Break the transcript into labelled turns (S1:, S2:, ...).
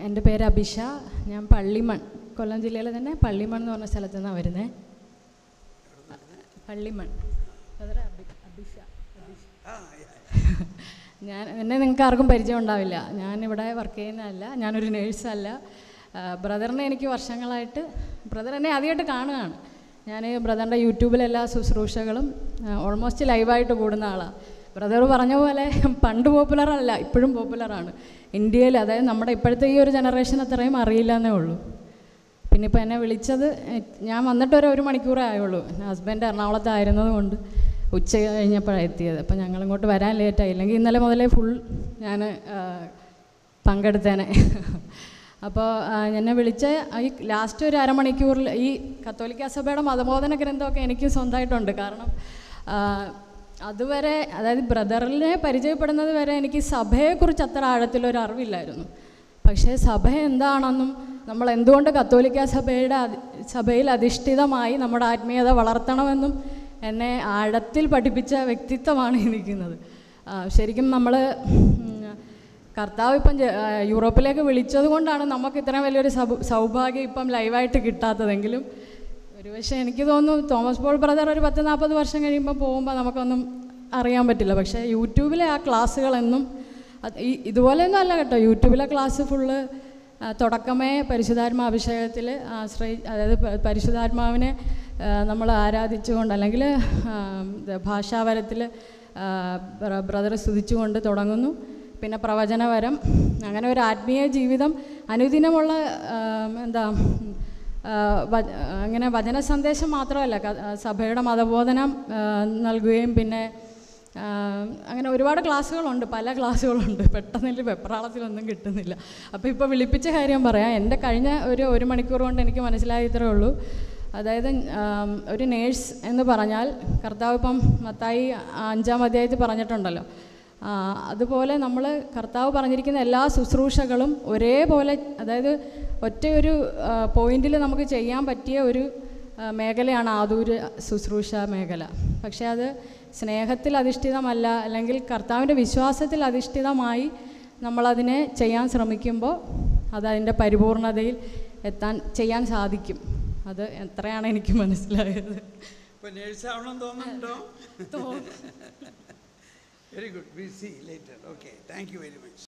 S1: എൻ്റെ പേര് അഭിഷ. ഞാൻ പള്ളിമൺ, കൊല്ലം ജില്ലയിലെ തന്നെ പള്ളിമൺ എന്ന് പറഞ്ഞ സ്ഥലത്തു നിന്നാണ് വരുന്നത്. പള്ളിമൺ. അഭിഷ. എന്നെ നിങ്ങൾക്ക് ആർക്കും പരിചയം ഉണ്ടാവില്ല. ഞാനിവിടെ വർക്ക് ചെയ്യുന്നതല്ല, ഞാനൊരു നേഴ്സല്ല. ബ്രദറിനെ എനിക്ക് വർഷങ്ങളായിട്ട്, ബ്രദർ എന്നെ ആദ്യമായിട്ട് കാണുകയാണ്. ഞാൻ ബ്രദറിൻ്റെ യൂട്യൂബിലെല്ലാ ശുശ്രൂഷകളും ഓൾമോസ്റ്റ് ലൈവായിട്ട് കൂടുന്ന ആളാണ്. ബ്രദർ പറഞ്ഞ പോലെ പണ്ട് പോപ്പുലറല്ല, ഇപ്പോഴും പോപ്പുലറാണ് ഇന്ത്യയിൽ. അതായത് നമ്മുടെ ഇപ്പോഴത്തെ ഈ ഒരു ജനറേഷൻ അത്രയും അറിയില്ല എന്നേ ഉള്ളൂ. പിന്നെ ഇപ്പോൾ എന്നെ വിളിച്ചത്, ഞാൻ വന്നിട്ട് ഒരു മണിക്കൂറേ ആയുള്ളൂ. ഹസ്ബൻഡ് എറണാകുളത്തായിരുന്നത് കൊണ്ട് ഉച്ച കഴിഞ്ഞപ്പോഴാണ് എത്തിയത്. അപ്പോൾ ഞങ്ങളിങ്ങോട്ട് വരാൻ ലേറ്റായി, ഇല്ലെങ്കിൽ ഇന്നലെ മുതലേ ഫുൾ ഞാൻ പങ്കെടുത്തേനെ. അപ്പോൾ എന്നെ വിളിച്ച ഈ ലാസ്റ്റ് ഒരു അരമണിക്കൂറിൽ ഈ കത്തോലിക്ക സഭയുടെ മതബോധന ഗ്രന്ഥമൊക്കെ എനിക്ക് സ്വന്തമായിട്ടുണ്ട്. കാരണം അതുവരെ, അതായത് ബ്രദറിനെ പരിചയപ്പെടുന്നത് വരെ എനിക്ക് സഭയെക്കുറിച്ച് അത്ര ആഴത്തിലൊരു അറിവില്ലായിരുന്നു. പക്ഷേ സഭ എന്താണെന്നും നമ്മൾ എന്തുകൊണ്ട് കത്തോലിക്ക സഭയിൽ അധിഷ്ഠിതമായി നമ്മുടെ ആത്മീയത വളർത്തണമെന്നും എന്നെ ആഴത്തിൽ പഠിപ്പിച്ച വ്യക്തിത്വമാണ് ഈ നിൽക്കുന്നത്. ശരിക്കും നമ്മൾ കർത്താവ് ഇപ്പം യൂറോപ്പിലേക്ക് വിളിച്ചത് കൊണ്ടാണ് നമുക്ക് ഇത്രയും വലിയൊരു സൗഭാഗ്യം ഇപ്പം ലൈവായിട്ട് കിട്ടാത്തതെങ്കിലും ഒരുപക്ഷെ എനിക്ക് തോന്നുന്നു തോമസ് പോൾ ബ്രദർ ഒരു 10-40 വർഷം കഴിയുമ്പോൾ പോകുമ്പോൾ നമുക്കൊന്നും അറിയാൻ പറ്റില്ല. പക്ഷേ യൂട്യൂബിലെ ആ ക്ലാസ്സുകളെന്നും ഇതുപോലെയൊന്നും അല്ല കേട്ടോ. യൂട്യൂബിലെ ക്ലാസ് ഫുള്ള് തുടക്കമേ പരിശുദ്ധാത്മാഭിഷേകത്തിൽ അതായത് പരിശുദ്ധാത്മാവിനെ നമ്മൾ ആരാധിച്ചുകൊണ്ട്, അല്ലെങ്കിൽ ഭാഷാവരത്തിൽ ബ്രദർ സ്തുതിച്ചുകൊണ്ട് തുടങ്ങുന്നു. പിന്നെ പ്രവചനവരം, അങ്ങനെ ഒരു ആത്മീയ ജീവിതം അനുദിനമുള്ള അങ്ങനെ വചന സന്ദേശം മാത്രമല്ല, സഭയുടെ മതബോധനം നൽകുകയും പിന്നെ അങ്ങനെ ഒരുപാട് ക്ലാസ്സുകളുണ്ട്, പല ക്ലാസ്സുകളുണ്ട്. പെട്ടെന്ന് വെപ്രാളത്തിലൊന്നും കിട്ടുന്നില്ല. അപ്പോൾ ഇപ്പോൾ വിളിപ്പിച്ച കാര്യം പറയാം. എൻ്റെ കഴിഞ്ഞ ഒരു മണിക്കൂർ കൊണ്ട് എനിക്ക് മനസ്സിലായിത്രേ ഉള്ളൂ. അതായത് ഒരു നേഴ്സ് എന്ന് പറഞ്ഞാൽ കർത്താവ് ഇപ്പം മത്തായി 5-ാം അധ്യായത്തിൽ പറഞ്ഞിട്ടുണ്ടല്ലോ, അതുപോലെ നമ്മൾ കർത്താവ് പറഞ്ഞിരിക്കുന്ന എല്ലാ ശുശ്രൂഷകളും ഒരേപോലെ, അതായത് ഒറ്റയൊരു പോയിന്റിൽ നമുക്ക് ചെയ്യാൻ പറ്റിയ ഒരു മേഖലയാണ് ആതുര ശുശ്രൂഷ മേഖല. പക്ഷേ അത് സ്നേഹത്തിൽ അധിഷ്ഠിതമല്ല, അല്ലെങ്കിൽ കർത്താവിൻ്റെ വിശ്വാസത്തിൽ അധിഷ്ഠിതമായി നമ്മളതിനെ ചെയ്യാൻ ശ്രമിക്കുമ്പോൾ അതതിൻ്റെ പരിപൂർണതയിൽ ചെയ്യാൻ സാധിക്കും. അത് എത്രയാണ് എനിക്ക് മനസ്സിലായത്.
S2: Very good. We'll see later. Okay. Thank you very much.